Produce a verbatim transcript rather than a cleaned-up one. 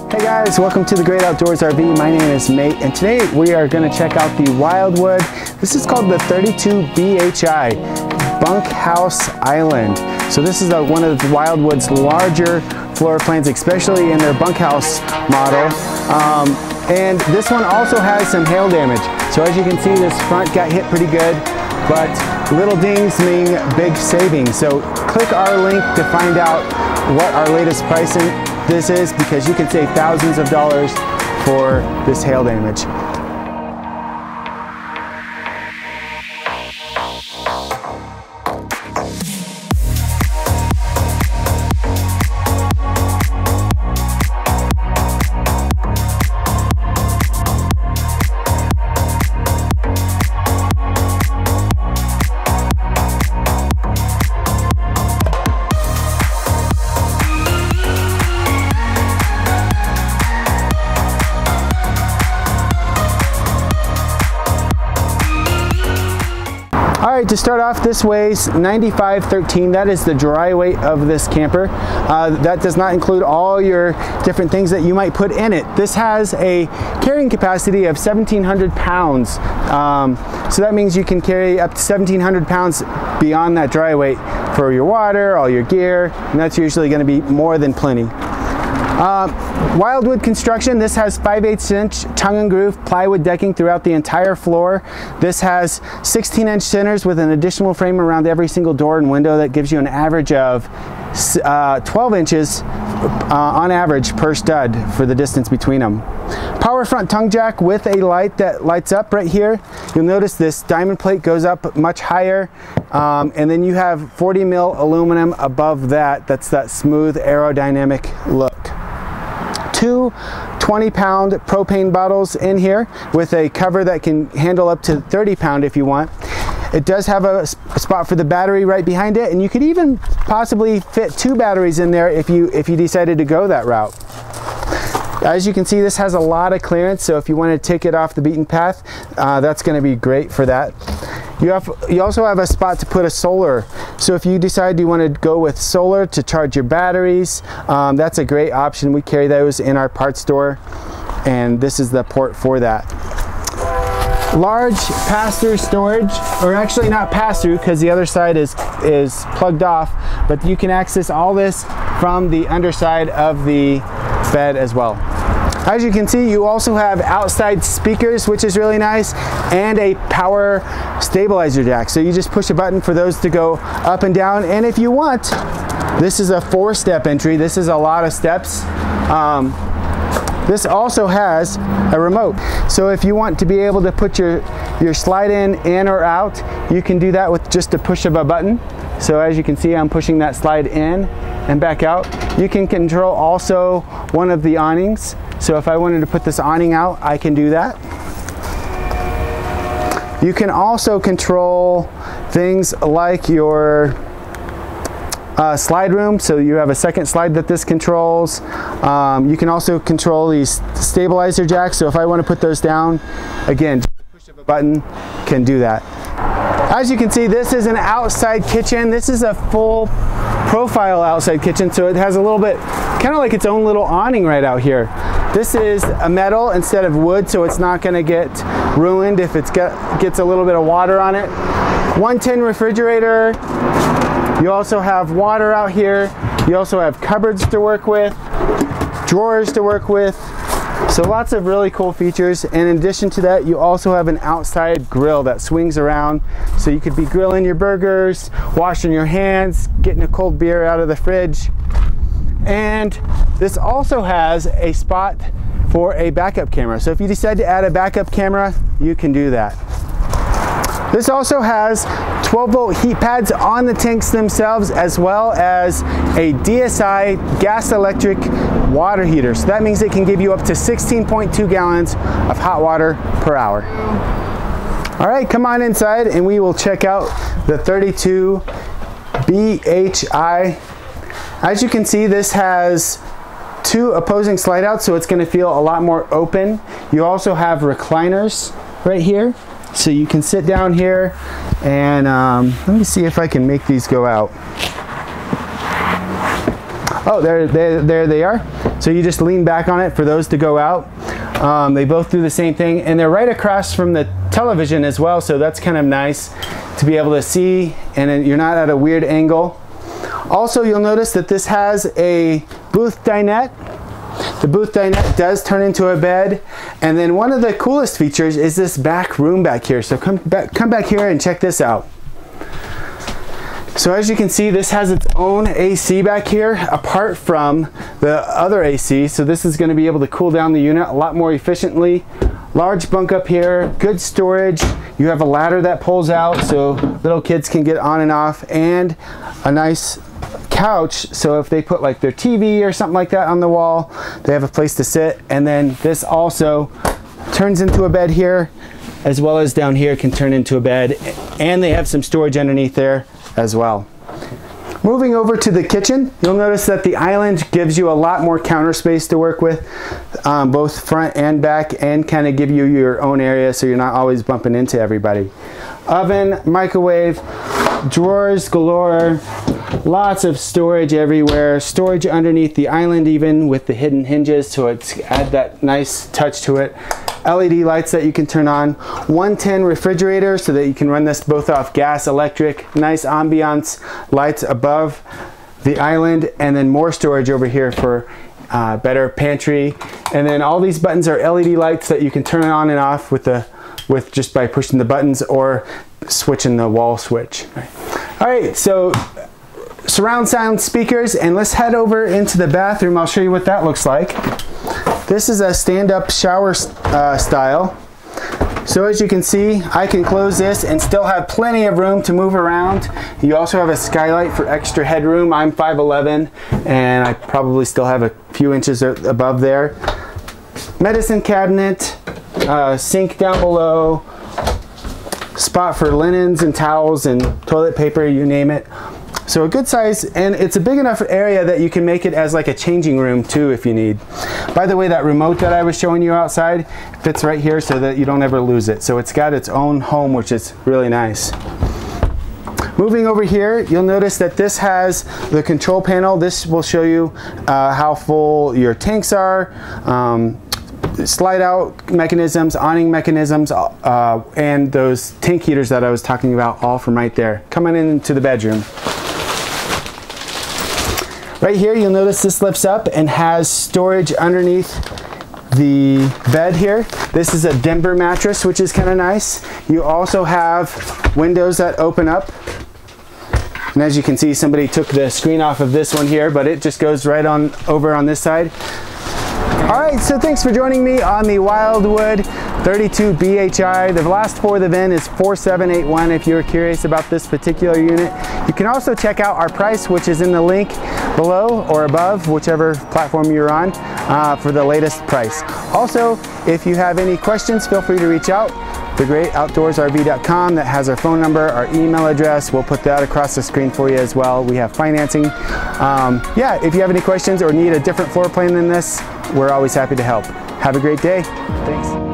Hey guys, welcome to the Great Outdoors R V. My name is Mate, and today we are going to check out the Wildwood. This is called the thirty-two B H I Bunk House Island. So this is a, one of Wildwood's larger floor plans, especially in their bunkhouse model. Um, and this one also has some hail damage. So as you can see, this front got hit pretty good, but little dings mean big savings. So click our link to find out what our latest pricing this is, because you can save thousands of dollars for this hail damage. All right, to start off, this weighs ninety-five thirteen. That is the dry weight of this camper. Uh, that does not include all your different things that you might put in it. This has a carrying capacity of seventeen hundred pounds. Um, so that means you can carry up to seventeen hundred pounds beyond that dry weight for your water, all your gear, and that's usually going to be more than plenty. Uh, Wildwood construction. This has five eighths inch tongue and groove plywood decking throughout the entire floor. This has sixteen inch centers with an additional frame around every single door and window. That gives you an average of uh, twelve inches uh, on average per stud for the distance between them. Power front tongue jack with a light that lights up right here. You'll notice this diamond plate goes up much higher, um, and then you have forty mil aluminum above that. That's that smooth aerodynamic look. Two twenty pound propane bottles in here with a cover that can handle up to thirty pound if you want. It does have a spot for the battery right behind it, and you could even possibly fit two batteries in there if you if you decided to go that route. As you can see, this has a lot of clearance, so if you want to take it off the beaten path, uh, that's going to be great for that. You, have, you also have a spot to put a solar. So if you decide you want to go with solar to charge your batteries, um, that's a great option. We carry those in our parts store, and this is the port for that. Large pass-through storage, or actually not pass-through because the other side is, is plugged off, but you can access all this from the underside of the bed as well. As you can see, you also have outside speakers, which is really nice, and a power stabilizer jack. So you just push a button for those to go up and down. And if you want, this is a four-step entry. This is a lot of steps. Um, this also has a remote. So if you want to be able to put your, your slide in, in or out, you can do that with just a push of a button. So as you can see, I'm pushing that slide in and back out. You can control also one of the awnings. So if I wanted to put this awning out, I can do that. You can also control things like your uh, slide room. So you have a second slide that this controls. Um, you can also control these stabilizer jacks. So if I want to put those down, again, just a push of a button can do that. As you can see, this is an outside kitchen. This is a full profile outside kitchen. So it has a little bit, kind of like its own little awning right out here. This is a metal instead of wood, so it's not going to get ruined if it gets a little bit of water on it. one ten refrigerator. You also have water out here. You also have cupboards to work with, drawers to work with. So lots of really cool features. And in addition to that, you also have an outside grill that swings around. So you could be grilling your burgers, washing your hands, getting a cold beer out of the fridge. And this also has a spot for a backup camera. So if you decide to add a backup camera, you can do that. This also has twelve volt heat pads on the tanks themselves, as well as a D S I gas electric water heater. So that means it can give you up to sixteen point two gallons of hot water per hour. All right, come on inside and we will check out the thirty-two B H I. As you can see, this has two opposing slide outs, so it's going to feel a lot more open. You also have recliners right here, so you can sit down here and um, let me see if I can make these go out. Oh, there, there, there they are. So you just lean back on it for those to go out. Um, they both do the same thing, and they're right across from the television as well, so that's kind of nice to be able to see, and you're not at a weird angle. Also, you'll notice that this has a booth dinette. The booth dinette does turn into a bed, and then one of the coolest features is this back room back here. So come back, come back here and check this out. So as you can see, this has its own A C back here apart from the other A C. So this is going to be able to cool down the unit a lot more efficiently. Large bunk up here, good storage. You have a ladder that pulls out so little kids can get on and off, and a nice couch, so if they put like their T V or something like that on the wall, they have a place to sit. And then this also turns into a bed here, as well as down here can turn into a bed, and they have some storage underneath there as well. Moving over to the kitchen, you'll notice that the island gives you a lot more counter space to work with, um, both front and back, and kind of give you your own area so you're not always bumping into everybody. Oven, microwave, drawers galore, lots of storage everywhere, storage underneath the island even with the hidden hinges, so it's add that nice touch to it. L E D lights that you can turn on, one ten refrigerator so that you can run this both off gas, electric, nice ambiance lights above the island, and then more storage over here for uh, better pantry. And then all these buttons are L E D lights that you can turn on and off with the with just by pushing the buttons or switching the wall switch. All right, so surround sound speakers, and let's head over into the bathroom. I'll show you what that looks like. This is a stand-up shower uh, style. So as you can see, I can close this and still have plenty of room to move around. You also have a skylight for extra headroom. I'm five eleven, and I probably still have a few inches above there. Medicine cabinet, uh, sink down below, spot for linens and towels and toilet paper, you name it. So a good size, and it's a big enough area that you can make it as like a changing room too if you need. By the way, that remote that I was showing you outside fits right here so that you don't ever lose it. So it's got its own home, which is really nice. Moving over here, you'll notice that this has the control panel. This will show you uh, how full your tanks are, um, slide out mechanisms, awning mechanisms, uh, and those tank heaters that I was talking about, all from right there. Coming into the bedroom. Right here, you'll notice this lifts up and has storage underneath the bed here. This is a Denver mattress, which is kind of nice. You also have windows that open up. And as you can see, somebody took the screen off of this one here, but it just goes right on over on this side. All right, so thanks for joining me on the WILDWOOD thirty-two B H I. The last four of the V I N is four seven eight one if you're curious about this particular unit. You can also check out our price, which is in the link below or above, whichever platform you're on, uh, for the latest price. Also, if you have any questions, feel free to reach out. the great outdoors R V dot com, that has our phone number, our email address. We'll put that across the screen for you as well. We have financing. Um, yeah, if you have any questions or need a different floor plan than this, we're always happy to help. Have a great day. Thanks.